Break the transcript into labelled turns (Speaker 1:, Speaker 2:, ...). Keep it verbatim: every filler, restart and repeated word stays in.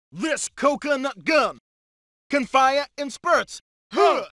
Speaker 1: This coconut gun can fire in spurts. Huh!